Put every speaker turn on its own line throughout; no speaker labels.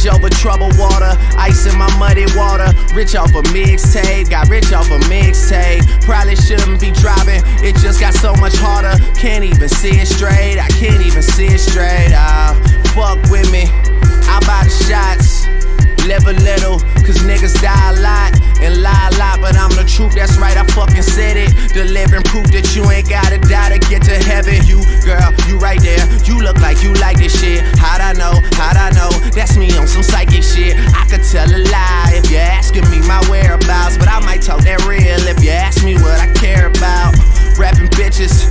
over troubled water, ice in my muddy water. Rich off a mixtape, got rich off a mixtape. Probably shouldn't be driving, it just got so much harder. Can't even see it straight, I can't even see it straight. Fuck with me, I buy the shots. Live a little, cause niggas die a lot and lie a lot, but I'm the truth, that's right, I fucking said it. Delivering proof that you ain't gotta die to get to heaven. You, girl, you right there, you look like you like this shit. How'd I know, that's me on some psychic shit. I could tell a lie if you're asking me my whereabouts, but I might talk that real if you ask me what I care about. Rapping bitches,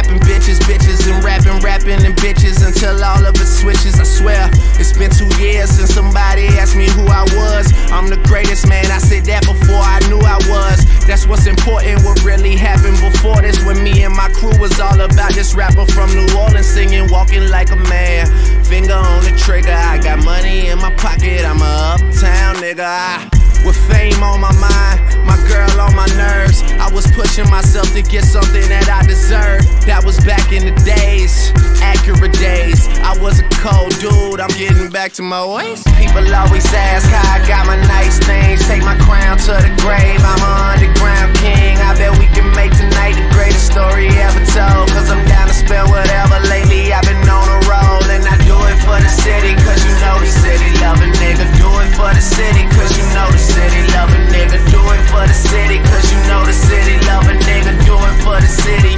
and rapping and bitches until all of it switches. I swear, it's been 2 years since somebody asked me who I was. I'm the greatest, man, I said that before I knew I was. That's what's important, what really happened before this. When me and my crew was all about this rapper from New Orleans singing, walking like a man. Finger on the trigger, I got money in my pocket, I'm a uptown nigga. With fame on my mind, my girl on my nerves, I was pushing myself to get something that I deserved. That was back in the days, accurate days. I was a cold dude, I'm getting back to my ways. People always ask how I got my nice things. Take my crown to the grave, I'm an underground king. I bet we can make tonight the greatest story ever told. Cause I'm down to spend whatever. Lately I've been on a roll, and I do it for the city. Cause you know the city love a nigga. Do it for the city, cause you know the city love a nigga. Do it for the city, cause you know the city love a nigga. Do it for the city.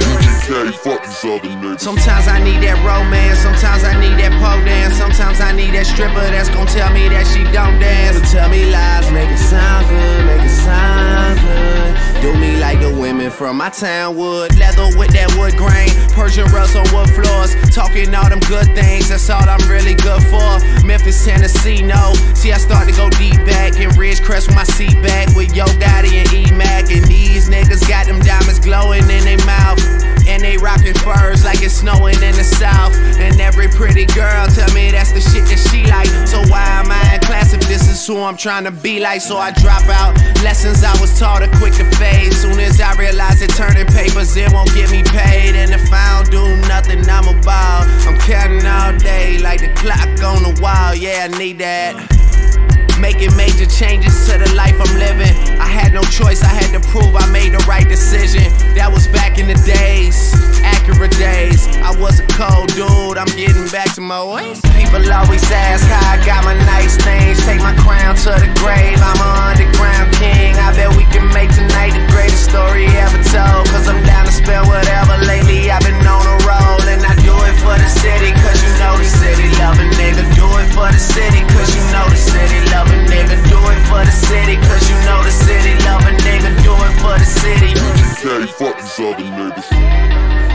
Sometimes I need that romance, sometimes I need that pole dance. Sometimes I need that stripper that's gon' tell me that she don't dance. So tell me lies, make it sound good, make it sound good. Do me like the women from my town would. Leather with that wood grain, Persian rugs on wood floors. Talking all them good things, that's all I'm really good for. Memphis, Tennessee, no. See, I start to go deep back in Ridgecrest with my seat back with Yo Gotti and E-Mac. And these niggas got them diamonds glowing in their mouth, and they rockin' furs like it's snowing in the south. And every pretty girl tell me that's the shit that she like. So why am I in class if this is who I'm trying to be like? So I drop out lessons I was taught are quick to fade. Soon as I realize that turning papers, it won't get me paid. And if I don't do nothing, I'm a ball. I'm counting all day like the clock on the wall. Yeah, I need that. Making major changes to the life I'm living. I had no choice, I had to prove I made the right decision. That was back in the days, accurate days. I was a cold dude, I'm getting back to my ways. People always ask how I got my nice things. Take my crown to the grave, I'm an underground king. I bet we can make tonight the greatest story ever told. Cause I'm down to spend whatever. Lately I've been on a roll, and I do it for the city. Cause you know the city love a nigga. Do it for the city, cause you know the city love a nigga. Do it for the city, cause you know the city love a nigga. Do it for the city.
Fuck these other niggas.